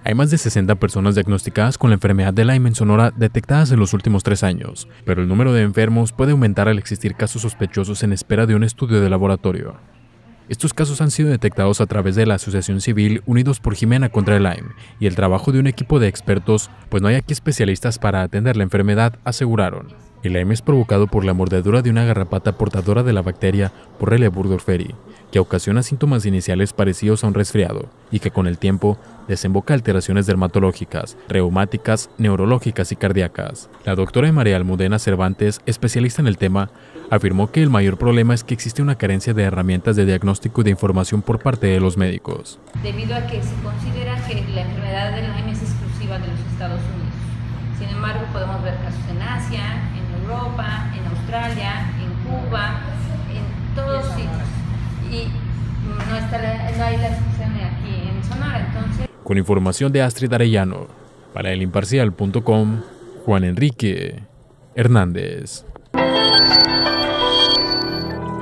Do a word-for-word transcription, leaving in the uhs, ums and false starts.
Hay más de sesenta personas diagnosticadas con la enfermedad de Lyme en Sonora detectadas en los últimos tres años, pero el número de enfermos puede aumentar al existir casos sospechosos en espera de un estudio de laboratorio. Estos casos han sido detectados a través de la Asociación Civil Unidos por Jimena contra el Lyme y el trabajo de un equipo de expertos, pues no hay aquí especialistas para atender la enfermedad, aseguraron. El Lyme es provocado por la mordedura de una garrapata portadora de la bacteria Borrelia burgdorferi, que ocasiona síntomas iniciales parecidos a un resfriado y que con el tiempo desemboca alteraciones dermatológicas, reumáticas, neurológicas y cardíacas. La doctora María Almudena Cervantes, especialista en el tema, afirmó que el mayor problema es que existe una carencia de herramientas de diagnóstico y de información por parte de los médicos. Debido a que se considera que la enfermedad del Lyme es exclusiva de los Estados Unidos. Sin embargo, podemos ver casos en Asia, en Europa, en Australia, en Cuba, en todos sitios. Y no, está la, no hay la excepción aquí en Sonora, entonces... Con información de Astrid Arellano, para el imparcial punto com, Juan Enrique Hernández.